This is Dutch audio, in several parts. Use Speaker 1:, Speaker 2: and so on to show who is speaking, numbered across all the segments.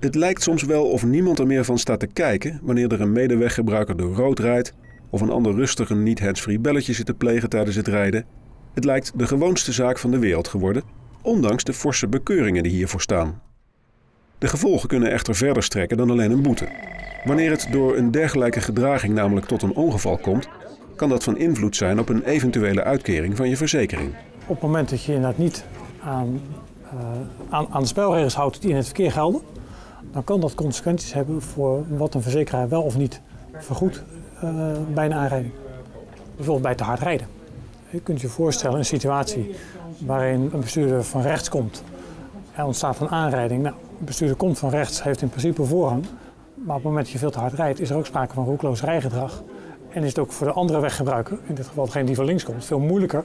Speaker 1: Het lijkt soms wel of niemand er meer van staat te kijken wanneer er een medeweggebruiker door rood rijdt of een ander rustig een niet-handsfree belletje zit te plegen tijdens het rijden. Het lijkt de gewoonste zaak van de wereld geworden, ondanks de forse bekeuringen die hiervoor staan. De gevolgen kunnen echter verder strekken dan alleen een boete. Wanneer het door een dergelijke gedraging namelijk tot een ongeval komt, kan dat van invloed zijn op een eventuele uitkering van je verzekering.
Speaker 2: Op het moment dat je inderdaad niet aan de spelregels houdt die in het verkeer gelden, dan kan dat consequenties hebben voor wat een verzekeraar wel of niet vergoedt bij een aanrijding. Bijvoorbeeld bij te hard rijden. Je kunt je voorstellen een situatie waarin een bestuurder van rechts komt. Er ontstaat een aanrijding. Nou, een bestuurder komt van rechts, heeft in principe voorrang. Maar op het moment dat je veel te hard rijdt, is er ook sprake van roekloos rijgedrag. En is het ook voor de andere weggebruiker, in dit geval degene die van links komt, veel moeilijker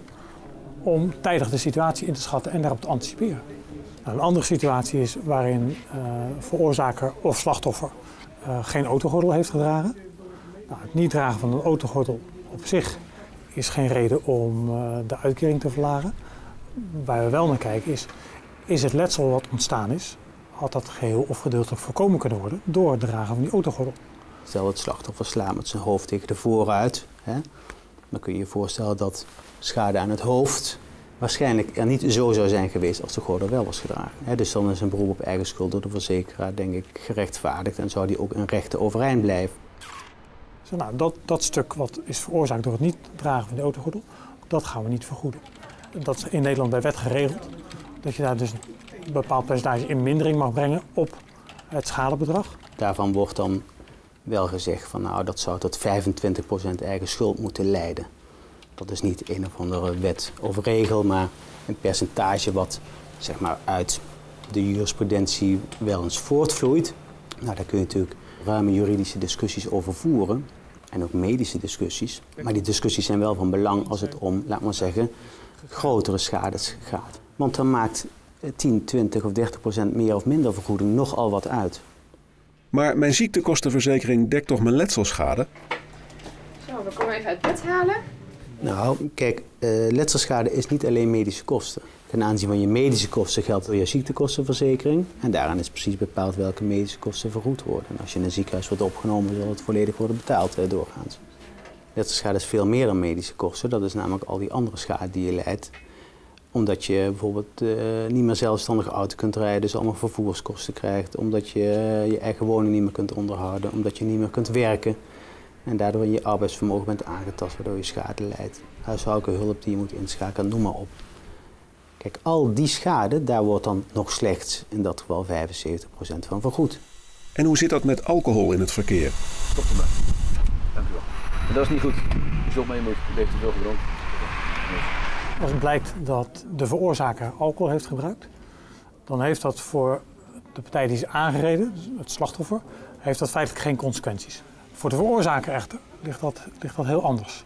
Speaker 2: om tijdig de situatie in te schatten en daarop te anticiperen. Nou, een andere situatie is waarin veroorzaker of slachtoffer geen autogordel heeft gedragen. Nou, het niet dragen van een autogordel op zich is geen reden om de uitkering te verlagen. Waar we wel naar kijken is het letsel wat ontstaan is, had dat geheel of gedeeltelijk voorkomen kunnen worden door het dragen van die autogordel.
Speaker 3: Stel het slachtoffer slaat met zijn hoofd tegen de voorruit, hè? Dan kun je je voorstellen dat schade aan het hoofd waarschijnlijk er niet zo zou zijn geweest als de gordel wel was gedragen. Hè? Dus dan is een beroep op eigen schuld door de verzekeraar denk ik gerechtvaardigd en zou die ook in rechten overeind blijven.
Speaker 2: Dus, nou, dat stuk wat is veroorzaakt door het niet dragen van de autogordel, dat gaan we niet vergoeden. Dat is in Nederland bij wet geregeld, dat je daar dus een bepaald percentage in mindering mag brengen op het schadebedrag.
Speaker 3: Daarvan wordt dan wel gezegd van nou dat zou tot 25% eigen schuld moeten leiden. Dat is niet een of andere wet of regel, maar een percentage wat zeg maar uit de jurisprudentie wel eens voortvloeit. Nou, daar kun je natuurlijk ruime juridische discussies over voeren en ook medische discussies. Maar die discussies zijn wel van belang als het om, laat maar zeggen, grotere schades gaat. Want dan maakt 10, 20 of 30% meer of minder vergoeding nogal wat uit.
Speaker 1: Maar mijn ziektekostenverzekering dekt toch mijn letselschade?
Speaker 4: Zo, we komen even uit bed halen.
Speaker 3: Nou, kijk, letselschade is niet alleen medische kosten. Ten aanzien van je medische kosten geldt voor je ziektekostenverzekering. En daaraan is precies bepaald welke medische kosten vergoed worden. En als je in een ziekenhuis wordt opgenomen, zal het volledig worden betaald doorgaans. Letselschade is veel meer dan medische kosten. Dat is namelijk al die andere schade die je lijdt. Omdat je bijvoorbeeld niet meer zelfstandig auto kunt rijden, dus allemaal vervoerskosten krijgt. Omdat je je eigen woning niet meer kunt onderhouden. Omdat je niet meer kunt werken. En daardoor je arbeidsvermogen bent aangetast, waardoor je schade lijdt. Huishoudelijke hulp die je moet inschakelen, noem maar op. Kijk, al die schade, daar wordt dan nog slechts in dat geval 75% van vergoed.
Speaker 1: En hoe zit dat met alcohol in het verkeer?
Speaker 5: Stop ermee. Dank u wel. En dat is niet goed. U zult mee moeten. U heeft te veel gedronken.
Speaker 2: Als het blijkt dat de veroorzaker alcohol heeft gebruikt, dan heeft dat voor de partij die is aangereden, het slachtoffer, heeft dat feitelijk geen consequenties. Voor de veroorzaker echter ligt dat heel anders.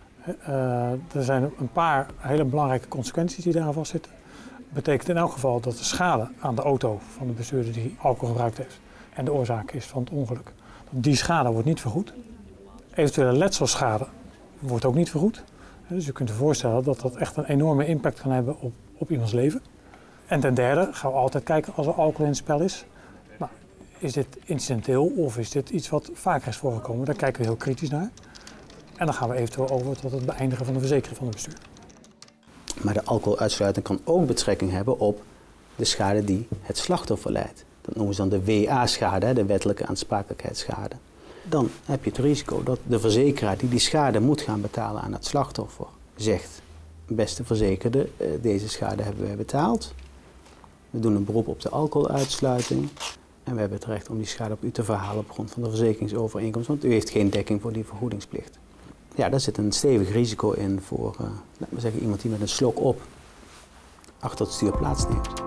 Speaker 2: Er zijn een paar hele belangrijke consequenties die daaraan vastzitten. Dat betekent in elk geval dat de schade aan de auto van de bestuurder die alcohol gebruikt heeft en de oorzaak is van het ongeluk, die schade wordt niet vergoed. Eventuele letselschade wordt ook niet vergoed. Dus je kunt je voorstellen dat dat echt een enorme impact kan hebben op iemands leven. En ten derde gaan we altijd kijken als er alcohol in het spel is. Nou, is dit incidenteel of is dit iets wat vaker is voorgekomen? Daar kijken we heel kritisch naar. En dan gaan we eventueel over tot het beëindigen van de verzekering van de bestuurder.
Speaker 3: Maar de alcoholuitsluiting kan ook betrekking hebben op de schade die het slachtoffer lijdt. Dat noemen ze dan de WA-schade, de wettelijke aansprakelijkheidsschade. Dan heb je het risico dat de verzekeraar die schade moet gaan betalen aan het slachtoffer zegt: beste verzekerde, deze schade hebben wij betaald. We doen een beroep op de alcoholuitsluiting en we hebben het recht om die schade op u te verhalen op grond van de verzekeringsovereenkomst, want u heeft geen dekking voor die vergoedingsplicht. Ja, daar zit een stevig risico in voor, laten we zeggen, iemand die met een slok op achter het stuur plaatsneemt.